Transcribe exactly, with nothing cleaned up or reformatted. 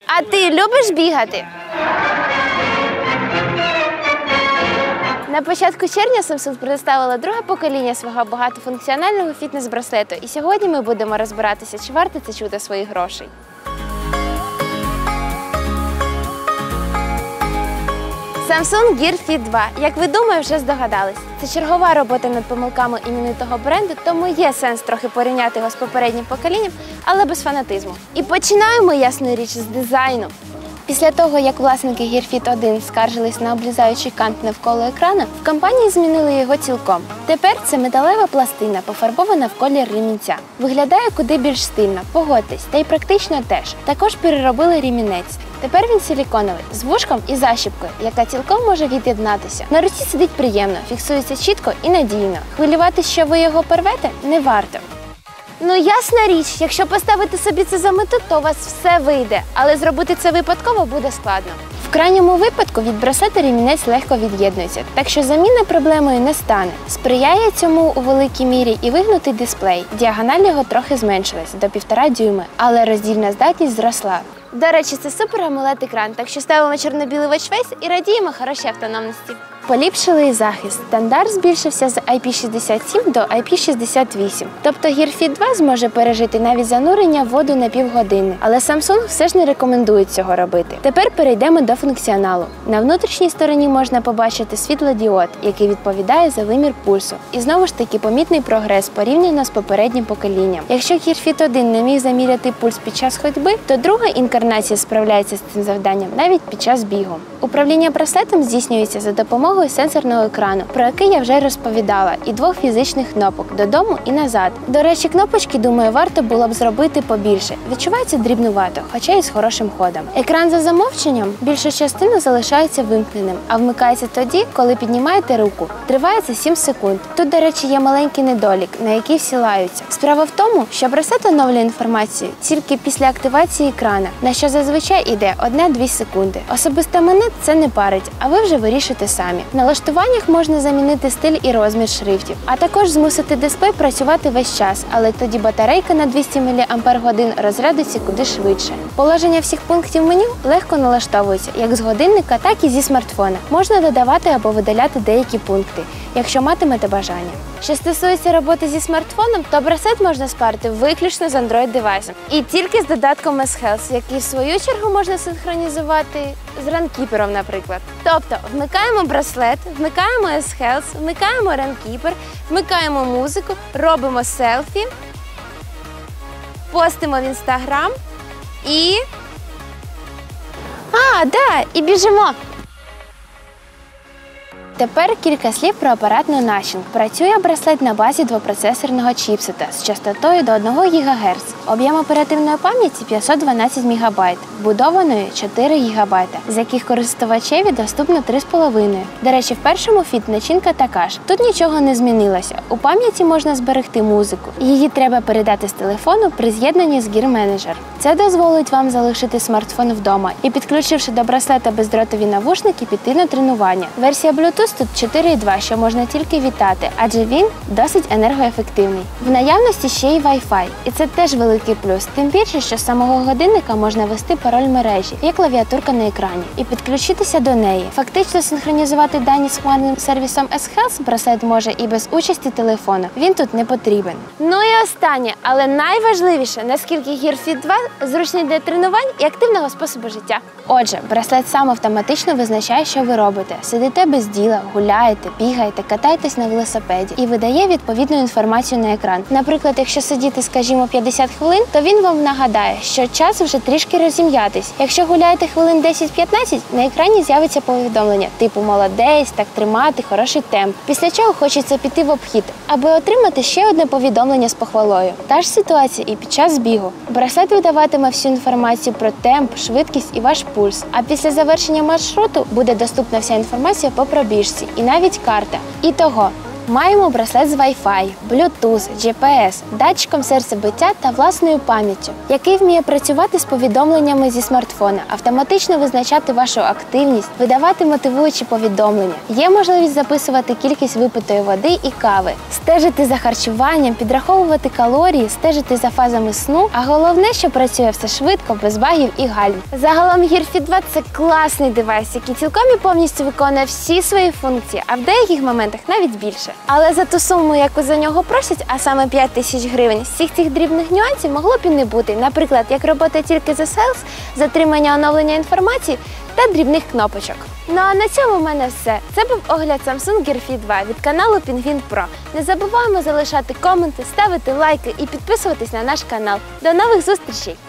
А ти любиш бігати? На початку червня Samsung представила друге покоління свого багатофункціонального фітнес-браслету. І сьогодні ми будемо розбиратися, чи варто це чути своїх грошей. Samsung Gear Fit два. Як ви думаю, вже здогадались. Це чергова робота над помилками іменитого бренду, тому є сенс трохи порівняти його з попереднім поколінням, але без фанатизму. І починаємо, ясну річ, з дизайну. Після того, як власники Gear Fit один скаржились на облізаючий кант навколо екрана, в компанії змінили його цілком. Тепер це металева пластина, пофарбована в колір ремінця. Виглядає куди більш стильно, погодьтесь, та й практично теж. Також переробили ремінець. Тепер він силіконовий, з вушком і защіпкою, яка цілком може від'єднатися. На руці сидить приємно, фіксується чітко і надійно. Хвилюватися, що ви його порвете, не варто. Ну, ясна річ, якщо поставити собі це за мету, то у вас все вийде, але зробити це випадково буде складно. В крайньому випадку від браслета ремінець легко від'єднується, так що заміна проблемою не стане. Сприяє цьому у великій мірі і вигнутий дисплей. Діагональ його трохи зменшилась до півтора дюйми, але роздільна здатність зросла. До речі, це супер AMOLED екран, так що ставимо чорно-білий watchface і радіємо хорошій автономності. Поліпшили і захист. Стандарт збільшився з ай пі шістдесят сім до ай пі шістдесят вісім. Тобто Gear Fit два зможе пережити навіть занурення в воду на півгодини. Але Samsung все ж не рекомендує цього робити. Тепер перейдемо до функціоналу. На внутрішній стороні можна побачити світлодіод, який відповідає за вимір пульсу. І знову ж таки помітний прогрес порівняно з попереднім поколінням. Якщо Gear Fit один не міг заміряти пульс під час ходьби, то друга інкарнація справляється з цим завданням навіть під час бігу. Управління браслетом здійснюється за допомогою сенсорного екрану, про який я вже розповідала, і двох фізичних кнопок – додому і назад. До речі, кнопочки, думаю, варто було б зробити побільше. Відчувається дрібнувато, хоча і з хорошим ходом. Екран за замовченням більша частина залишається вимкненим, а вмикається тоді, коли піднімаєте руку. Триває це сім секунд. Тут, до речі, є маленький недолік, на який всі лаються. Справа в тому, що браслет оновлює інформацію тільки після активації екрана, на що зазвичай йде одна-дві секунди. Особисто мене це не парить, а ви вже вирішите самі. В налаштуваннях можна замінити стиль і розмір шрифтів, а також змусити дисплей працювати весь час, але тоді батарейка на двісті міліампер-годин розрядиться куди швидше. Положення всіх пунктів меню легко налаштовується, як з годинника, так і зі смартфона. Можна додавати або видаляти деякі пункти, якщо матимете бажання. Що стосується роботи зі смартфоном, то браслет можна спарити виключно з Android-девайсом. І тільки з додатком ес хелс, який в свою чергу можна синхронізувати з Runkeeper, наприклад. Тобто, вмикаємо браслет, вмикаємо ес хелс, вмикаємо Runkeeper, вмикаємо музику, робимо селфі, постимо в Instagram і... А, да, і біжимо! Тепер кілька слів про апаратну начинку. Працює браслет на базі двопроцесорного чіпсета з частотою до одного гігагерца. Об'єм оперативної пам'яті п'ятсот дванадцять мегабайт, вбудованої чотири гігабайта, з яких користувачеві доступно три з половиною. До речі, в першому Fit начинка така ж. Тут нічого не змінилося. У пам'яті можна зберегти музику. Її треба передати з телефону при з'єднанні з Gear Manager. Це дозволить вам залишити смартфон вдома і, підключивши до браслета бездротові навушники, піти на тренування. Версія Bluetooth тут чотири і два, що можна тільки вітати, адже він досить енергоефективний. В наявності ще й Wi-Fi, і це теж великий плюс. Тим більше, що з самого годинника можна ввести пароль мережі, є клавіатурка на екрані, і підключитися до неї. Фактично синхронізувати дані з хмарним сервісом ес хелс браслет може і без участі телефону. Він тут не потрібен. Ну і останнє, але найважливіше, наскільки Gear Fit два зручний для тренувань і активного способу життя. Отже, браслет сам автоматично визначає, що ви робите. Сидите без діла, гуляєте, бігаєте, катаєтесь на велосипеді і видає відповідну інформацію на екран. Наприклад, якщо сидіти, скажімо, п'ятдесят хвилин, то він вам нагадає, що час вже трішки розім'ятись. Якщо гуляєте хвилин десять-п'ятнадцять, на екрані з'явиться повідомлення типу «Молодець», «Так тримати», «Хороший темп». Після чого хочеться піти в обхід, аби отримати ще одне повідомлення з похвалою. Та ж ситуація і під час бігу. Браслет видаватиме всю інформацію про темп, швидкість і ваш пульс. А після завершення маршруту буде доступна вся інформація по пробіжці і навіть карта. Ітого, Маємо браслет з Wi-Fi, Bluetooth, джі пі ес, датчиком серцебиття та власною пам'яттю, який вміє працювати з повідомленнями зі смартфона, автоматично визначати вашу активність, видавати мотивуючі повідомлення. Є можливість записувати кількість випитої води і кави, стежити за харчуванням, підраховувати калорії, стежити за фазами сну, а головне, що працює все швидко, без багів і гальм. Загалом Gear Fit два – це класний девайс, який цілком і повністю виконує всі свої функції, а в деяких моментах навіть більше. Але за ту суму, яку за нього просять, а саме п'ять тисяч гривень, всіх цих дрібних нюансів могло б і не бути. Наприклад, як робота тільки за селс, затримання оновлення інформації та дрібних кнопочок. Ну а на цьому в мене все. Це був огляд Samsung Gear Fit два від каналу Penguin Pro. Не забуваємо залишати коменти, ставити лайки і підписуватись на наш канал. До нових зустрічей!